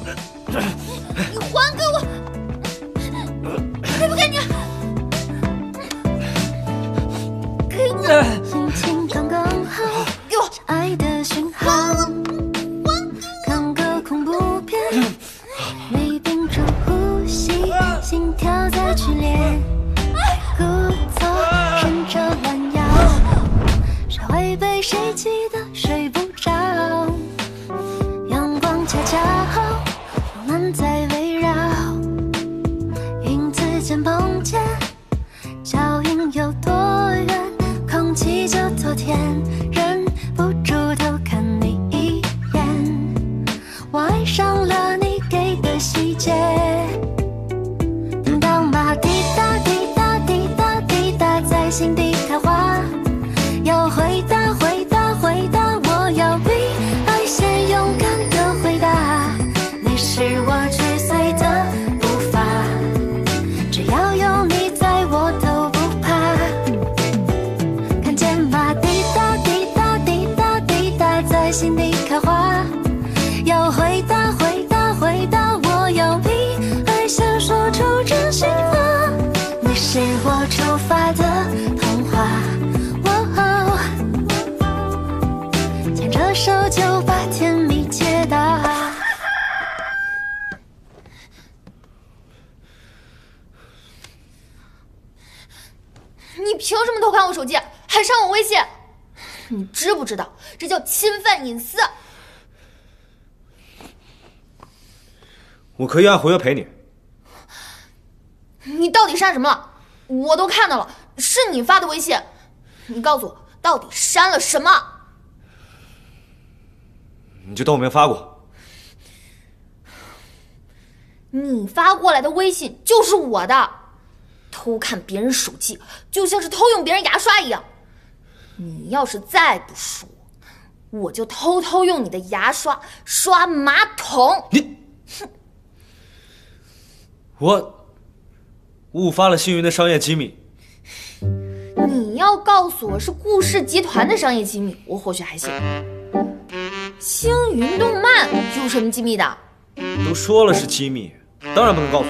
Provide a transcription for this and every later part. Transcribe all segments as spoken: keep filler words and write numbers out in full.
你还给我！给不给你？给你！ 心情刚刚好， 给我！ 爱的讯号。看个恐怖片，没屏住呼吸，心跳在剧烈，故作顺着乱摇，谁会被谁气得睡不着？阳光恰恰好，浪漫在围绕，影子间碰见，脚印有多远，空气就多甜，忍不住偷看你一眼，我爱上了你给的细节。叮当吧，滴答滴答滴答滴答，在心底开花。要回答回答回答，我要比爱先勇敢的回答。你是我追随的步伐，只要有你在我都不怕。看见吗？滴答滴答滴答滴答，在心底开花。要回答回答回答，我要比爱先说出真心话。你是我出发的童话，哦，牵着手就把甜蜜解答。 你凭什么偷看我手机，还上我微信？你知不知道这叫侵犯隐私？ 我可以按合约赔你。 你到底删什么了？我都看到了，是你发的微信。你告诉我，到底删了什么？ 你就当我没发过。 你发过来的微信就是我的，偷看别人手机就像是偷用别人牙刷一样。你要是再不说，我就偷偷用你的牙刷刷马桶。 你，我误发了星云的商业机密。 你要告诉我是顾氏集团的商业机密，我或许还行。星云动漫有什么机密的？ 都说了是机密，当然不能告诉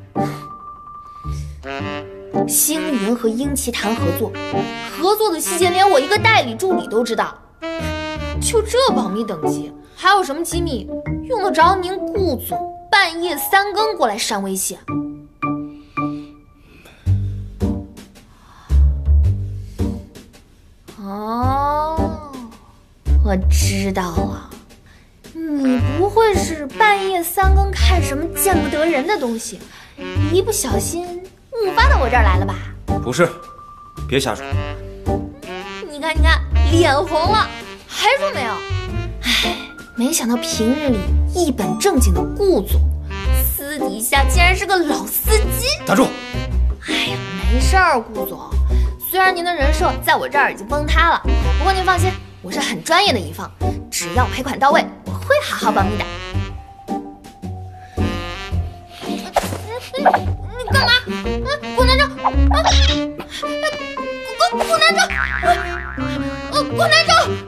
你。 星云和英奇谈合作，合作的细节连我一个代理助理都知道。就这保密等级，还有什么机密用得着您顾总半夜三更过来删微信？哦，我知道了，你不会是半夜三更看什么见不得人的东西，一不小心误发到我这儿来了吧？ 不是，别瞎说。 你看，你看，脸红了，还说没有？唉，没想到平日里一本正经的顾总，私底下竟然是个老司机。 打住！ 哎呀，没事儿，顾总。虽然您的人设在我这儿已经崩塌了，不过您放心，我是很专业的乙方，只要赔款到位，我会好好保密的。你干嘛？啊，顾南征！啊，顾顾顾南征！啊，顾南征！